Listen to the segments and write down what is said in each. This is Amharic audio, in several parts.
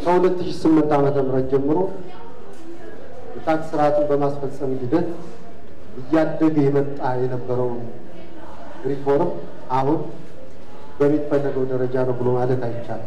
ከ2008 ዓመተ ምህረት ጀምሮ የታክስ ስርዓቱን በማስፈጸም ሂደት እያደገ የመጣ የነበረው ሪፎርም አሁን በሚፈለገው ደረጃ ነው ብሎ ማለት አይቻልም።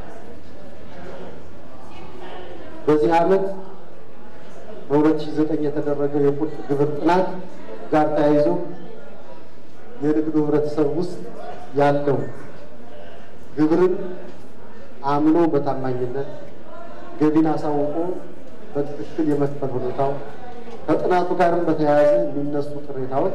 በዚህ ዓመት በ2009 የተደረገው የቁጥ ግብር ጥናት ጋር ተያይዞ የንግዱ ህብረተሰብ ውስጥ ያለው ግብርን አምኖ በታማኝነት ገቢን አሳውቆ በትክክል የመክፈል ሁኔታው ከጥናቱ ጋርም በተያያዘ የሚነሱ ቅሬታዎች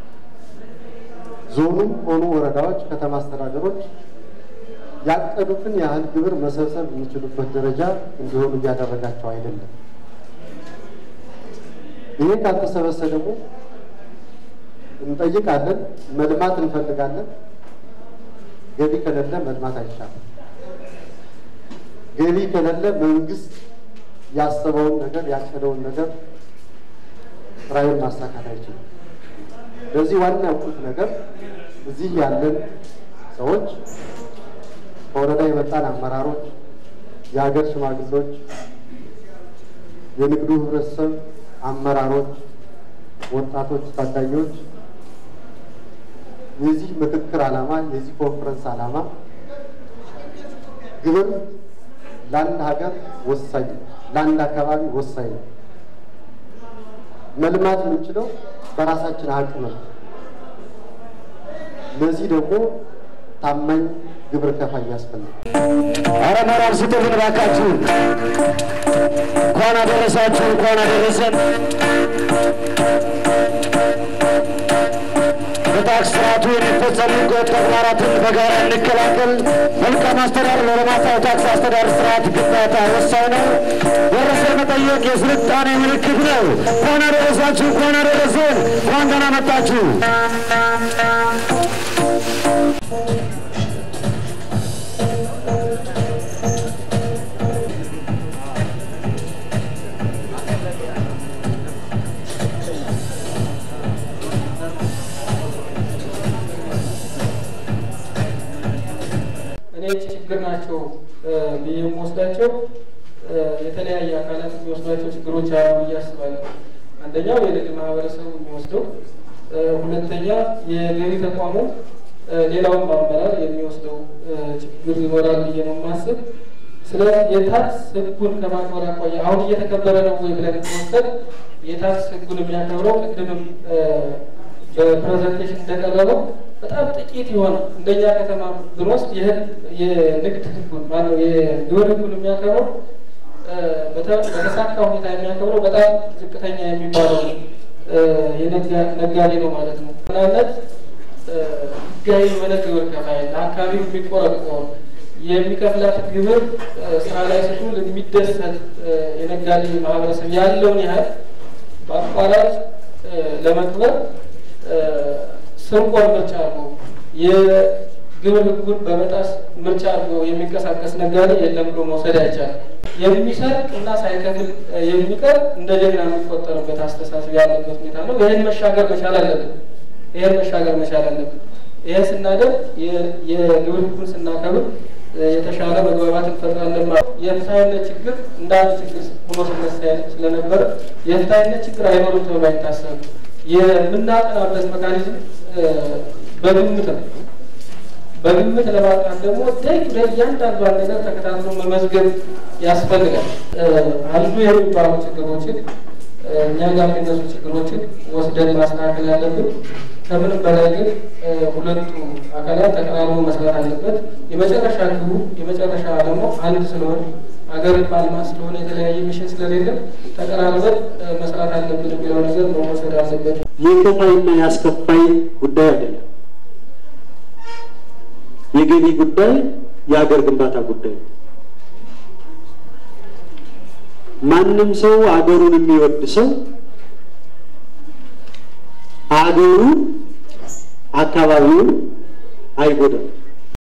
ዞኑም ሆኑ ወረዳዎች፣ ከተማ አስተዳደሮች ያቀዱትን ያህል ግብር መሰብሰብ የሚችሉበት ደረጃ እንዲሆኑ እያደረጋቸው አይደለም። ይሄ ካልተሰበሰበ ደግሞ እንጠይቃለን፣ መልማት እንፈልጋለን። ገቢ ከሌለ መልማት አይቻልም። ገቢ ከሌለ መንግስት ያሰበውን ነገር ያቀደውን ነገር ራዕዩን ማሳካት አይችልም። ለዚህ ዋናው ቁልፍ ነገር እዚህ ያለን ሰዎች ከወረዳ የመጣን አመራሮች፣ የሀገር ሽማግሌዎች፣ የንግዱ ህብረተሰብ አመራሮች፣ ወጣቶች፣ ታዳጊዎች የዚህ ምክክር ዓላማ የዚህ ኮንፈረንስ ዓላማ ግብር ለአንድ ሀገር ወሳኝ፣ ለአንድ አካባቢ ወሳኝ ነው። መልማት የምንችለው በራሳችን አቅም ነው። ለዚህ ደግሞ ታማኝ ግብር ከፋይ ያስፈልጋል። አረ ሞራል ስጡልን እባካችሁ። እንኳን አደረሳችሁ፣ እንኳን አደረሰን። በታክስ ስርዓቱ የሚፈጸሙ ህገወጥ ተግባራትን በጋራ እንከላከል። መልካም አስተዳደር ለልማታዊ ታክስ አስተዳደር ስርዓት ግንባታ ወሳኝ ነው። ደረሰ መጠየቅ የስልጣኔ ምልክት ነው። እንኳን አደረሳችሁ፣ እንኳን አደረሰን፣ እንኳን ደህና መጣችሁ። ችግር ናቸው የሚወስዳቸው የተለያየ አካላት የሚወስዳቸው ችግሮች አሉ ብዬ አስባለሁ። አንደኛው የንግድ ማህበረሰቡ የሚወስደው፣ ሁለተኛ የገቢ ተቋሙ፣ ሌላውን ማመራር የሚወስደው ችግር ይኖራል ብዬ ነው የማስብ። ስለዚህ የታክስ ህጉን ከማክበር አኳያ አሁን እየተከበረ ነው ወይ ብለን ከወሰድ የታክስ ህጉን የሚያከብረው ቅድምም በፕሬዘንቴሽን እንደቀረበው በጣም ጥቂት የሆነ እንደኛ ከተማ ብንወስድ የንግድ ህጉን ማለት የግብር ህጉን የሚያከብረው በተሳካ ሁኔታ የሚያከብረው በጣም ዝቅተኛ የሚባለው የነጋዴ ነው ማለት ነው። ምናልባት ህጋዊ የሆነ ግብር ከፋይ ለአካባቢው የሚቆረቆር የሚከፍላት ግብር ስራ ላይ ስትውል የሚደሰት የነጋዴ ማህበረሰብ ያለውን ያህል በአቋራጭ ለመክበር ስንቆር ምርጫ አድርጎ የግብር ህጉን በመጣስ ምርጫ አድርጎ የሚንቀሳቀስ ነጋዴ የለም ብሎ መውሰድ አይቻልም። የሚሰርቅ እና ሳይከፍል የሚቀር እንደ ጀግና የሚቆጠርበት አስተሳሰብ ያለበት ሁኔታ ነው። ይህን መሻገር መቻል አለብን። ይህን ስናደርግ የግብር ህጉን ስናከብር የተሻለ መግባባት እንፈጥራለን። የፍትሃዊነት ችግር እንዳንድ ችግር ሆኖ ሲነሳ ስለነበረ የፍትሃዊነት ችግር አይኖርም ተብሎ አይታሰብም። የምናጠናበት ሜካኒዝም በግምት ነው። በግምት ለማጥናት ደግሞ እያንዳንዷን ነገር ተከታትሎ መመዝገብ ያስፈልጋል። አንዱ የሚባሉ ችግሮችን እኛ ጋር የሚነሱ ችግሮችን ወስደን ማስተካከል ያለብን፣ ከምንም በላይ ግን ሁለቱ አካላት ተቀራርበው መስራት አለበት። የመጨረሻ ግቡ የመጨረሻ ደግሞ አንድ ስለሆነ ሀገር ማልማት ስለሆነ የተለያየ ሚሽን ስለሌለ ተቀራርበን መስራት አለብን የሚለው ነገር መወሰድ አለበት። የከፋይና ያስከፋይ ጉዳይ አይደለም። የገቢ ጉዳይ የሀገር ግንባታ ጉዳይ። ማንም ሰው አገሩን የሚወድ ሰው አገሩ አካባቢውን አይጎዳም።